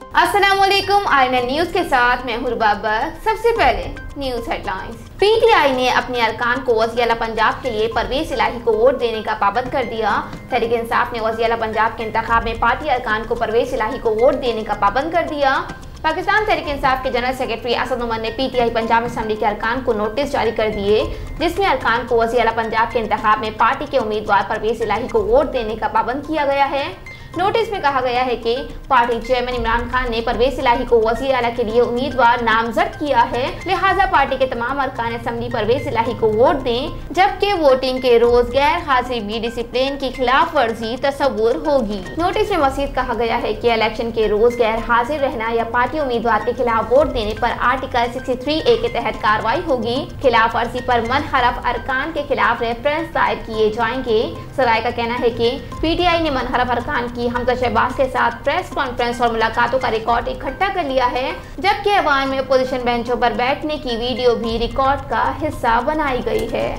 अस्सलामुअलैकुम INN news के साथ मैं हूं बाबर। सबसे पहले न्यूज हेडलाइंस। पीटीआई ने अपने अरकान को वज़ीर-ए-आला पंजाब के लिए परवेज इलाही को वोट देने का पाबंद कर दिया। तहरीक इंसाफ ने वज़ीर-ए-आला पंजाब के इंतखाब में पार्टी अरकान को परवेज इलाही को वोट देने का पाबंद कर दिया। पाकिस्तान तहरीक इंसाफ के जनरल सेक्रेटरी असद उमर ने पीटीआई पंजाब असम्बली के अरकान को नोटिस जारी कर दिए, जिसमें अरकान को वज़ीर-ए-आला पंजाब के इंतखाब में पार्टी के उम्मीदवार परवेज इलाही को वोट देने का पाबंद किया गया है। नोटिस में कहा गया है कि पार्टी चेयरमैन इमरान खान ने परवेज इलाही को वज़ीर आला के लिए उम्मीदवार नामजद किया है, लिहाजा पार्टी के तमाम अरकान असेंबली परवेज इलाही को वोट दें, जबकि वोटिंग के रोज गैर हाजिरी भी डिसिप्लिन की खिलाफ वर्जी तस्वुर होगी। नोटिस में मज़ीद कहा गया है कि इलेक्शन के रोज गैर हाजिर रहना या पार्टी उम्मीदवार के खिलाफ वोट देने पर आर्टिकल 63A के तहत कार्रवाई होगी। खिलाफ वर्जी पर मनहरफ अरकान के खिलाफ रेफरेंस दायर किए जाएंगे। सराय का कहना है कि पीटीआई ने मनहरफ अरकान की हमजा शहबाज के साथ प्रेस कॉन्फ्रेंस और मुलाकातों का रिकॉर्ड इकट्ठा कर लिया है, जबकि अवाम में अपोजिशन बेंचों पर बैठने की वीडियो भी रिकॉर्ड का हिस्सा बनाई गई है।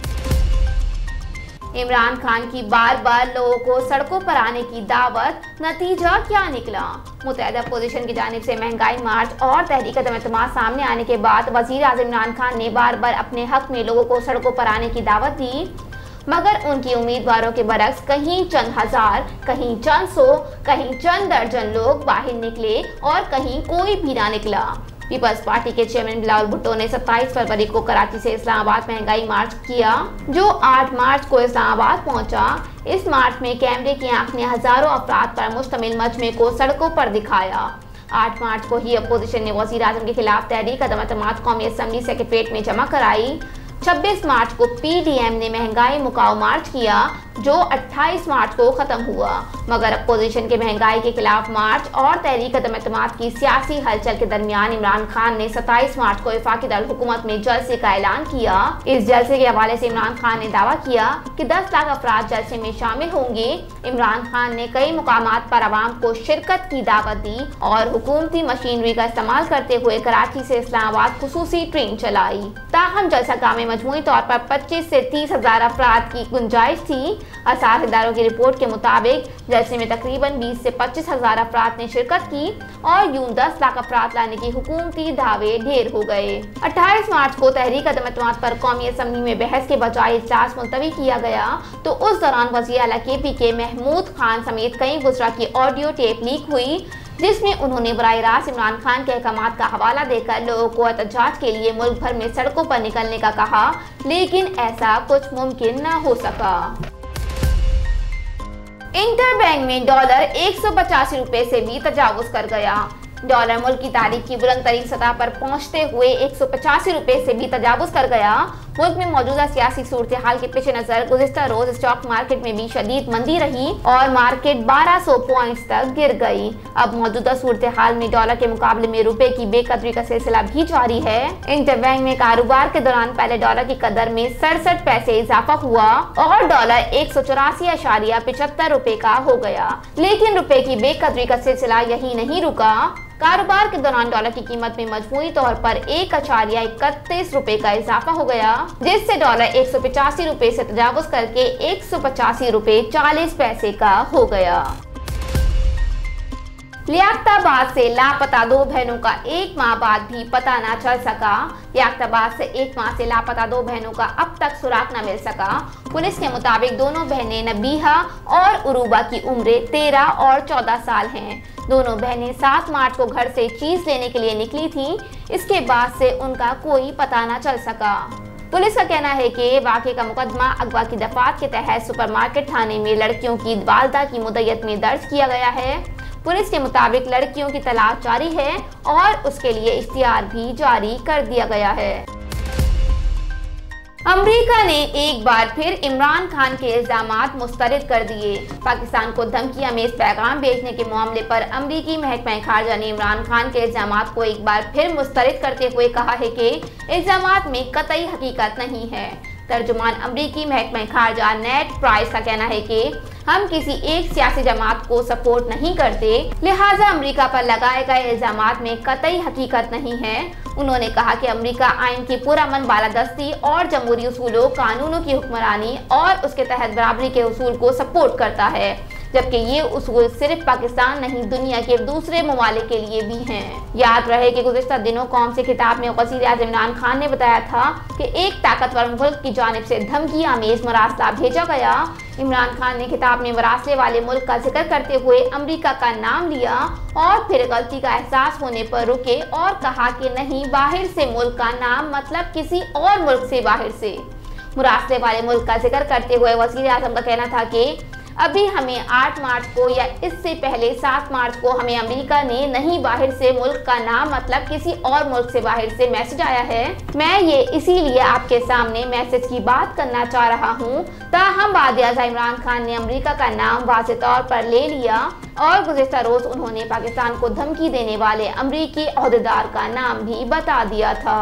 इमरान खान की बार बार लोगों को सड़कों पर आने की दावत, नतीजा क्या निकला? मुत्तहदा अपोजिशन की जानिब से महंगाई मार्च और तहरीक अदम-ए-एतमाद सामने आने के बाद वज़ीर आज़म इमरान खान ने बार बार अपने हक में लोगों को सड़कों पर आने की दावत दी, मगर उनकी उम्मीदवारों के बरक्स कहीं चंद हजार, कहीं चंद सौ, कहीं चंद दर्जन लोग बाहर निकले और कहीं कोई भी ना निकला। पीपल्स पार्टी के चेयरमैन बिलावल भुट्टो ने 27 फरवरी को कराची से इस्लामाबाद महंगाई मार्च किया, जो 8 मार्च को इस्लामाबाद पहुंचा। इस मार्च में कैमरे की आंख ने हजारों अफराद पर मुश्तमिल मजमे को सड़कों पर दिखाया। 8 मार्च को ही अपोजिशन ने वज़ीर आज़म के खिलाफ तहरीक अदम-ए-एतमाद कौमी असम्बली सेक्रेटेरिएट में जमा कराई। 26 मार्च को पीडीएम ने महंगाई मुकाओ मार्च किया, जो 28 मार्च को खत्म हुआ, मगर अपोजिशन के महंगाई के खिलाफ मार्च और तहरीक अदम-ए-एतमाद की सियासी हलचल के दरमियान इमरान खान ने 27 मार्च को वफाकी दारुल हुकूमत में जलसे का ऐलान किया। इस जलसे के हवाले से इमरान खान ने दावा किया कि 10 लाख अफराद जलसे में शामिल होंगे। इमरान खान ने कई मुकामात पर आवाम को शिरकत की दावत दी और हुकूमती मशीनरी का इस्तेमाल करते हुए कराची से इस्लामाबाद खुसूसी ट्रेन चलाई। ताहम जलसागाह में मजमूई तौर पर 25 से 30 हजार अफराद की गुंजाइश थी। आसार इदारों की रिपोर्ट के मुताबिक जलसे में तकरीबन 20 से 25 हजार अफराद ने शिरकत की और यूं 10 लाख अफराद लाने की हुकूमती दावे ढेर हो गए। 28 मार्च को तहरीक अदम-ए-एतमाद पर कौमी असम्बली में बहस के बजाय इजलास मुलतवी किया गया, तो उस दौरान वज़ीर आला केपी के महमूद खान समेत कई वज़रा की ऑडियो टेप लीक हुई, जिसमें उन्होंने बराह रास्त इमरान खान के अहकामात का हवाला देकर लोगों को एहतजाज के लिए मुल्क भर में सड़कों पर निकलने का कहा, लेकिन ऐसा कुछ मुमकिन न हो सका। इंटरबैंक में डॉलर 185 रुपए से भी तजावुज कर गया। डॉलर मुल्क की तारीख की बुलंद तरीन सतह पर पहुंचते हुए 185 रुपए से भी तजावुज कर गया। मुल्क में मौजूदा सियासी सूरत हाल के पेश नजर गुज़िश्ता रोज स्टॉक मार्केट में भी शदीद मंदी रही और मार्केट 1200 पॉइंट्स तक गिर गई। अब मौजूदा सूरत हाल में डॉलर के मुकाबले में रुपए की बेकदरी का सिलसिला भी जारी है। इंटरबैंक में कारोबार के दौरान पहले डॉलर की कदर में 67 पैसे इजाफा हुआ और डॉलर 184.75 रुपए का हो गया, लेकिन रुपए की बेकदरी का सिलसिला यही नहीं रुका। कारोबार के दौरान डॉलर की कीमत में मजमूई तौर पर 1.31 रुपए का इजाफा हो गया, जिससे डॉलर 185 रुपए से तजावुज करके 185 रुपए 40 पैसे का हो गया। लियाकताबाद से लापता 2 बहनों का 1 माह बाद भी पता न चल सका। लियाकताबाद से 1 माह से लापता 2 बहनों का अब तक सुराग न मिल सका। पुलिस के मुताबिक दोनों बहनें नबीहा और उरूबा की उम्रें 13 और 14 साल हैं। दोनों बहनें 7 मार्च को घर से चीज लेने के लिए निकली थीं। इसके बाद से उनका कोई पता न चल सका। पुलिस का कहना है कि वाक़े का मुकदमा अगवा की दफात के तहत सुपरमार्केट थाने में लड़कियों की वालदा की मुद्दत में दर्ज किया गया है। पुलिस के मुताबिक लड़कियों की तलाश जारी है और उसके लिए इख्तियार भी जारी कर दिया गया है। अमेरिका ने एक बार फिर इमरान खान के इल्जामात मुस्तरद कर दिए। पाकिस्तान को धमकियां में इस पैगाम भेजने के मामले पर अमरीकी महकमा खारजा ने इमरान खान के इल्जामात को एक बार फिर मुस्तरद करते हुए कहा है कि इल्जामात में कतई हकीकत नहीं है। तर्जुमान अमरीकी महकमा खारजा नेड प्राइस का कहना है कि हम किसी एक सियासी जमात को सपोर्ट नहीं करते, लिहाजा अमेरिका पर लगाए गए इल्जामात में कतई हकीकत नहीं है। उन्होंने कहा कि अमेरिका आइन की पुरअमन बालादस्ती और जमहूरी उसूलों, कानूनों की हुक्मरानी और उसके तहत बराबरी के उसूल को सपोर्ट करता है, जबकि ये उसूल सिर्फ पाकिस्तान नहीं दुनिया के दूसरे ममालिक के लिए भी हैं। याद रहे कि गुज़िश्ता दिनों कौम से खिताब में वज़ीर-ए-आज़म इमरान खान ने बताया था कि एक ताकतवर मुल्क की जानिब से धमकी आमेज मरासला भेजा गया। इमरान खान ने खिताब में मरासले वाले मुल्क का जिक्र करते हुए अमेरिका का नाम लिया और फिर गलती का एहसास होने पर रुके और कहा कि नहीं, बाहर से मुल्क का नाम मतलब किसी और मुल्क से बाहर से। मुरासले वाले मुल्क का जिक्र करते हुए वज़ीर-ए-आज़म का कहना था कि अभी हमें 8 मार्च को या इससे पहले 7 मार्च को हमें अमेरिका ने नहीं, बाहर से मुल्क का नाम मतलब किसी और मुल्क से बाहर से मैसेज आया है। मैं ये इसीलिए आपके सामने मैसेज की बात करना चाह रहा हूँ। ताहम बाद-ए-आज़ा इमरान खान ने अमेरिका का नाम वाज़ेह तौर पर ले लिया और गुज़िश्ता रोज उन्होंने पाकिस्तान को धमकी देने वाले अमरीकी ओहदेदार का नाम भी बता दिया था।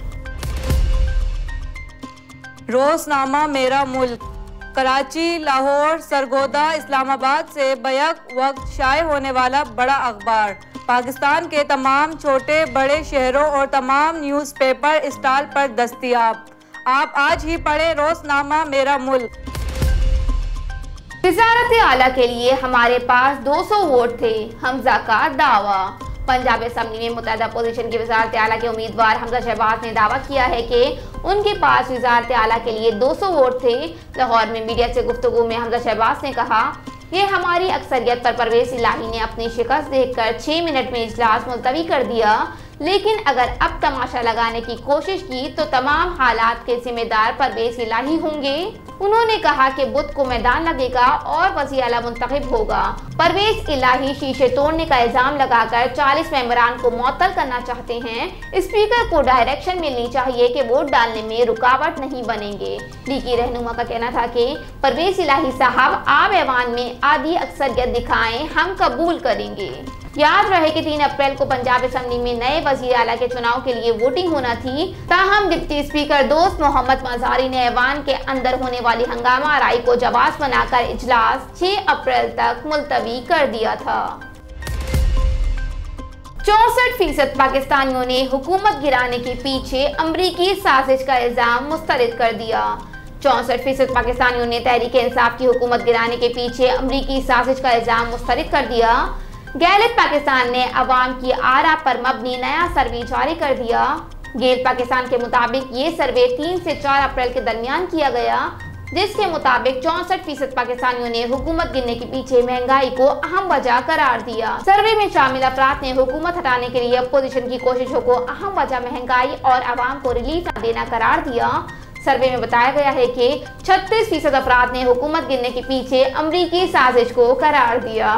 रोज़नामा मेरा मुल्क कराची, लाहौर, सरगोदा, इस्लामाबाद से बैक वक्त शाये होने वाला बड़ा अखबार पाकिस्तान के तमाम छोटे बड़े शहरों और तमाम न्यूज़पेपर स्टॉल पर दस्तयाब। आप आज ही पढ़े रोज़नामा मेरा मुल्क। वज़ारत आला के लिए हमारे पास 200 वोट थे, हमजा का दावा। पंजाब असेंबली में मुत्तहदा अपोजिशन की वज़ारत आला के उम्मीदवार हमजा शहबाज ने दावा किया है कि उनके पास वज़ारत आला के लिए 200 वोट थे। लाहौर में मीडिया से गुफ्तगू में हमजा शहबाज ने कहा, ये हमारी अक्सरियत पर परवेज़ इलाही ने अपनी शिकस्त देखकर 6 मिनट में इजलास मुलतवी कर दिया, लेकिन अगर अब तमाशा लगाने की कोशिश की तो तमाम हालात के जिम्मेदार परवेज़ इलाही होंगे। उन्होंने कहा कि बुध को मैदान लगेगा और वज़ीर आला मुंतखब होगा। परवेज़ इलाही शीशे तोड़ने का इल्जाम लगाकर 40 मेंबरान को मुअत्तल करना चाहते हैं। स्पीकर को डायरेक्शन मिलनी चाहिए कि वोट डालने में रुकावट नहीं बनेंगे। लीगी रहनुमा का कहना था कि परवेज़ इलाही साहब आप ऐवान में आधी अक्सरियत दिखाएं, हम कबूल करेंगे। याद रहे कि 3 अप्रैल को पंजाब असेंबली में नए वज़ीर आला के चुनाव के लिए वोटिंग होना थी। ताहम डिप्टी स्पीकर दोस्त मोहम्मद मज़ारी ने ऐवान के अंदर होने वाली हंगामा आराई को जवाब बनाकर इजलास 6 अप्रैल तक मुलतवी कर दिया था। 64% पाकिस्तानियों ने हुकूमत गिराने के पीछे अमरीकी साजिश का इल्जाम मुस्तरद कर दिया। 64% पाकिस्तानियों ने तहरीक इंसाफ की हुकूमत गिराने के पीछे अमरीकी साजिश का इल्जाम मुस्तरद कर दिया। गैलेट पाकिस्तान ने अवाम की आरा पर मबनी नया सर्वे जारी कर दिया। गेल पाकिस्तान के मुताबिक ये सर्वे 3 से 4 अप्रैल के दरमियान किया गया, जिसके मुताबिक 64% पाकिस्तानियों ने हुकूमत गिरने के पीछे महंगाई को अहम वजह करार दिया। सर्वे में शामिल अफराद ने हुकूमत हटाने के लिए अपोजिशन की कोशिशों को अहम वजह महंगाई और अवाम को रिलीफ न देना करार दिया। सर्वे में बताया गया है कि 36% अफराद ने हुकूमत गिरने के पीछे अमरीकी साजिश को करार दिया।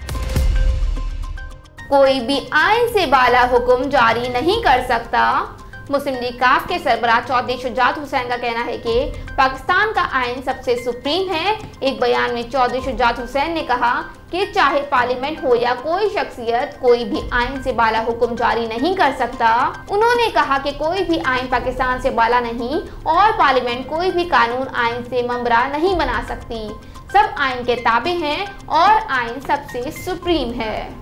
कोई भी आइन से बाला हुक्म जारी नहीं कर सकता। मुस्लिम लीग काफ के सरबराह चौधरी शुजात हुसैन का कहना है कि पाकिस्तान का आइन सबसे सुप्रीम है। एक बयान में चौधरी शुजात हुसैन ने कहा कि चाहे पार्लियामेंट हो या कोई शख्सियत, कोई भी आइन से बाला हुक्म जारी नहीं कर सकता। उन्होंने कहा कि कोई भी आइन पाकिस्तान से बाला नहीं और पार्लियामेंट कोई भी कानून आइन से ममरा नहीं बना सकती। सब आइन के ताबे हैं और आइन सबसे सुप्रीम है।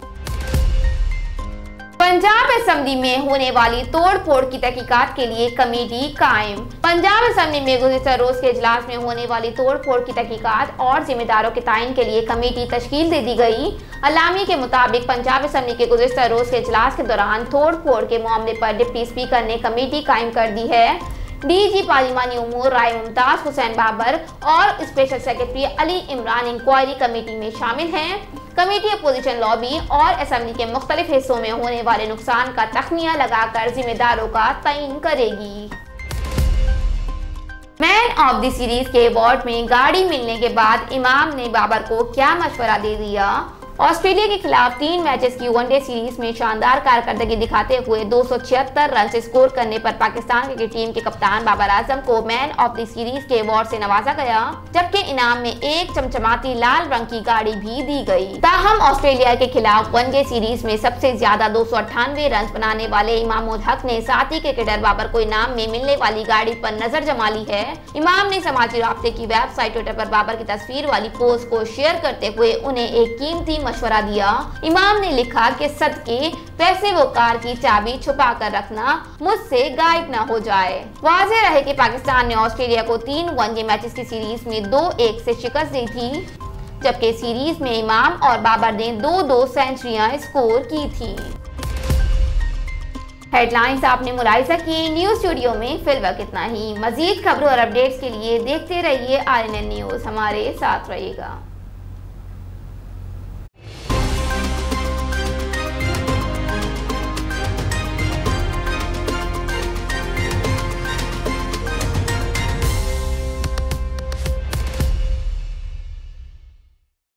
पंजाब असेंबली में होने वाली तोड़ फोड़ की तहकीकात के लिए कमेटी कायम। पंजाब असेंबली में गुज़िश्ता रोज के इजलास में होने वाली तोड़ फोड़ की तहकीकात और जिम्मेदारों के तायन के लिए कमेटी तश्कील दे दी गई। अलामी के मुताबिक पंजाब असेंबली के गुज़िश्ता रोज के इजलास के दौरान तोड़ फोड़ के मामले पर डिप्टी स्पीकर ने कमेटी कायम कर दी है। डीजी पार्लिमानी उमूर राय मुमताज हुसैन बाबर और special secretary Ali Imran inquiry committee में शामिल हैं। कमेटी अपोजिशन लॉबी और असेंबली के मुख्तलिफ हिस्सों में होने वाले नुकसान का तख्मिया लगाकर जिम्मेदारों का तयन करेगी। मैन ऑफ द सीरीज के अवार्ड में गाड़ी मिलने के बाद इमाम ने बाबर को क्या मशवरा दे दिया। ऑस्ट्रेलिया के खिलाफ 3 मैचेस की वनडे सीरीज में शानदार कारकर्दगी दिखाते हुए 276 रन स्कोर करने पर पाकिस्तान क्रिकेट टीम के कप्तान बाबर आजम को मैन ऑफ द सीरीज के अवार्ड से नवाजा गया, जबकि इनाम में एक चमचमाती लाल रंग की गाड़ी भी दी गई। ताहम ऑस्ट्रेलिया के खिलाफ वनडे सीरीज में सबसे ज्यादा 298 रन बनाने वाले इमाम उल हक ने साथी क्रिकेटर बाबर को इनाम में मिलने वाली गाड़ी पर नजर जमा ली है। इमाम ने समाजी राब्ते की वेबसाइट ट्विटर पर बाबर की तस्वीर वाली पोस्ट को शेयर करते हुए उन्हें एक कीमती मशवरा दिया। इमाम ने लिखा कि सदके वैसे वो कार की चाबी छुपा कर रखना, मुझसे गायब न हो जाए। वाज़ेह रहे कि पाकिस्तान ने ऑस्ट्रेलिया को 3 वनडे मैचेस की सीरीज में 2-1 से शिकस्त दी थी। जबकि सीरीज में इमाम और बाबर ने 2-2 सेंचुरियां स्कोर की थी। हेडलाइंस आपने मुलाहिजा की। न्यूज स्टूडियो में फिलहाल इतना ही। मजीद खबरों और अपडेट्स के लिए देखते रहिए RNN न्यूज। हमारे साथ रहिएगा।